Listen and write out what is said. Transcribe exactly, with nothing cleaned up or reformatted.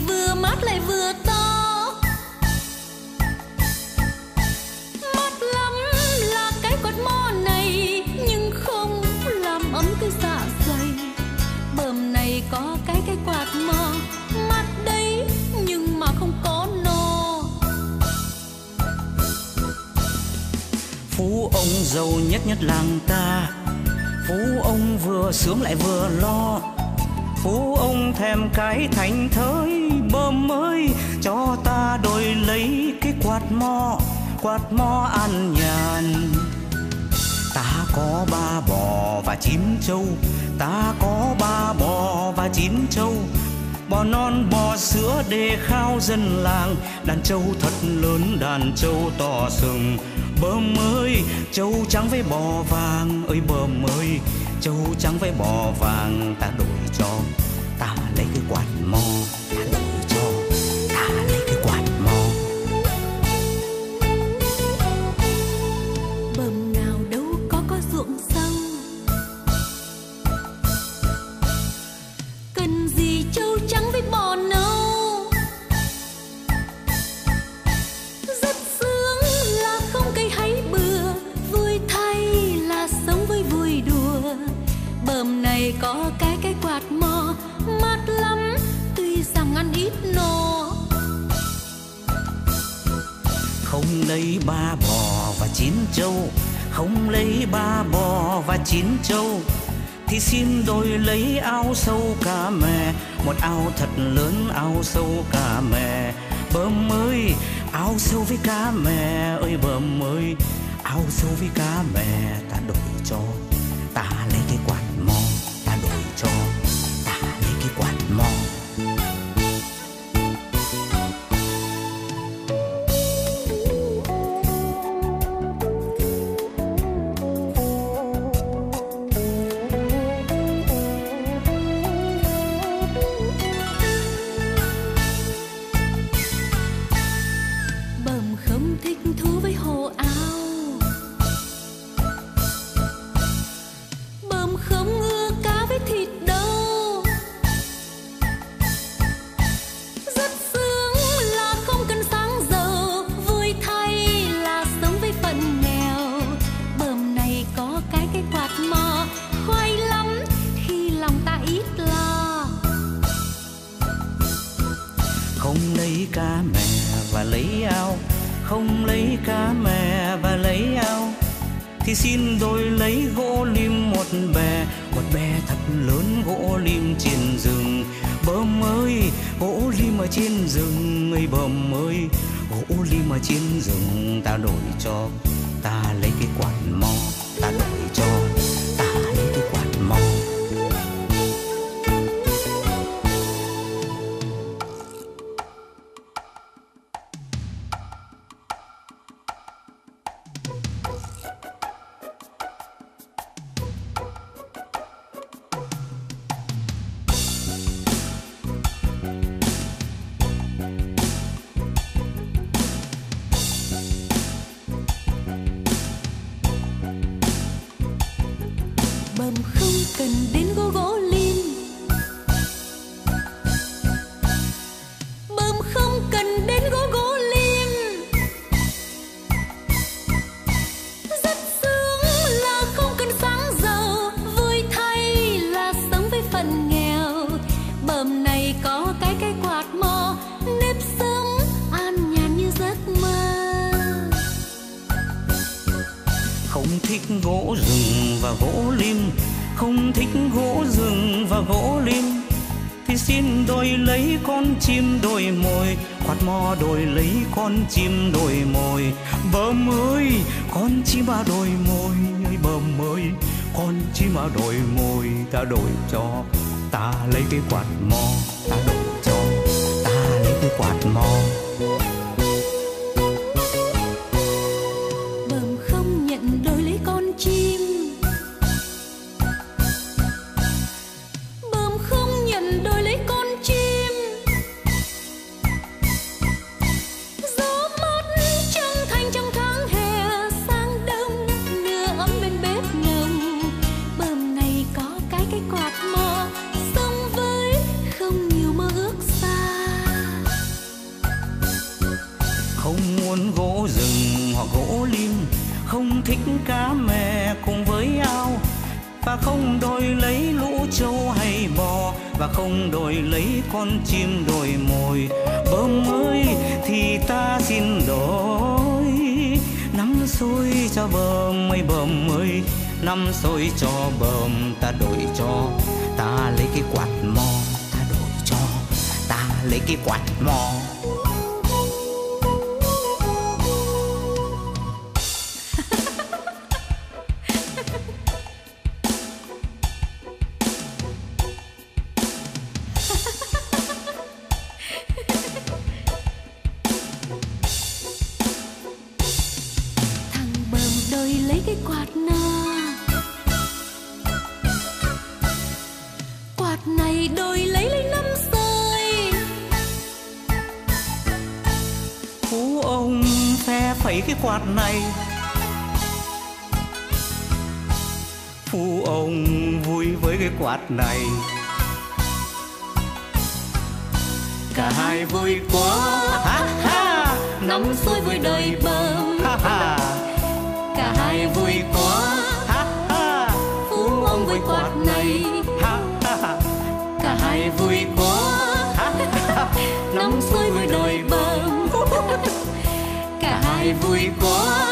vừa mát lại vừa to. Mát lắm là cái quạt mo này, nhưng không làm ấm cái dạ dày. Bờm này có cái cái quạt mo mát đấy, nhưng mà không có no. Phú ông giàu nhất nhất làng ta, phú ông vừa sướng lại vừa lo. Phú ông thèm cái thành thới, bơm ơi cho ta đổi lấy cái quạt mo, quạt mo an nhàn. Ta có ba bò và chín trâu, ta có ba bò và chín trâu. Bò non bò sữa để khao dân làng, đàn trâu thật lớn đàn trâu to sừng. Bơm ơi trâu trắng với bò vàng, ơi bơm ơi trâu trắng với bò vàng. Ta đổi cho, ta lấy cái quạt mo, ta đổi cho, ta lấy cái quạt mo. Bờm nào đâu có có ruộng sâu, cần gì trâu trắng với bò nâu. Rất sướng là không cây hay bừa, vui thay là sống với vui đùa. Bờm này có cái cái quạt mo mát lắm, tuy rằng ăn ít no. Không lấy ba bò và chín trâu, không lấy ba bò và chín trâu, thì xin đổi lấy ao sâu cá mè, một ao thật lớn ao sâu cá mè. Bơm ơi ao sâu với cá mè, ơi bơm ơi ao sâu với cá mè. Ta đổi cho, ta lấy cái quạt mo, ta đổi cho, ta lấy cái quạt mo. Bờm không thích thú với hồ ao, bờm không ưa cá với thịt đâu. Rất sướng là không cần sáng dầu, vui thay là sống với phận nghèo. Bờm này có cái cái quạt mo khoai lắm, khi lòng ta ít lo. Không lấy cá mè và lấy ao, không lấy cá mè và lấy ao, thì xin đổi lấy gỗ lim một bè, một bè thật lớn gỗ lim trên rừng. Bơm ơi gỗ lim ở trên rừng, ơi bơm ơi gỗ lim ở trên rừng. Ta đổi cho, ta lấy cái quạt mo, ta đổi cho, ta lấy cái quạt mo. Bờm không cần đến gỗ gỗ lim, bờm không cần đến gỗ gỗ lim. Rất sướng là không cần sáng dầu, vui thay là sống với phận nghèo. Bờm này có cái cái quạt mo, nếp sống an nhàn như giấc mơ. Không thích gỗ rừng và gỗ lim, không thích gỗ rừng và gỗ lim, thì xin đổi lấy con chim đôi mồi, quạt mo đổi lấy con chim đôi mồi. Bờm ơi con chim ba đôi mồi, ơi bờm ơi con chim ba đôi mồi. Ta đổi cho, ta lấy cái quạt mo, ta đổi cho, ta lấy cái quạt mo. Bờm không nhận đổi lấy con chim, bờm không nhận đổi lấy con chim. Gió mát chân thành trong tháng hè sang đông, đưa ấm bên bếp ngầm. Bờm này có cái cái quạt mo, sống với không nhiều mơ ước xa. không muốn gỗ rừng hoặc gỗ lim, không thích cá mè cùng với ao, và không đổi lấy lũ trâu hay bò, và không đổi lấy con chim đổi mồi. Bơm ơi thì ta xin đổi, năm xôi cho bơm ơi bơm ơi, năm xôi cho bơm, ta đổi cho, ta lấy cái quạt mò, ta đổi cho, ta lấy cái quạt mò. Cái quạt này phu ông vui với cái quạt này, cả hai vui quá ha ha, năm xôi vui đời bơm ha ha, cả hai vui quá ha ha, phu ông với quạt này ha ha, cả hai vui quá ha ha, năm xôi vui đời bơm cả hai vui quá.